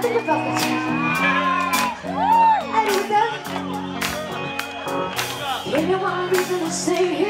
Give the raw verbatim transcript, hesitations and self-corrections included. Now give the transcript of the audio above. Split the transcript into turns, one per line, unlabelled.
think about this. I do that. Give me one reason to stay here.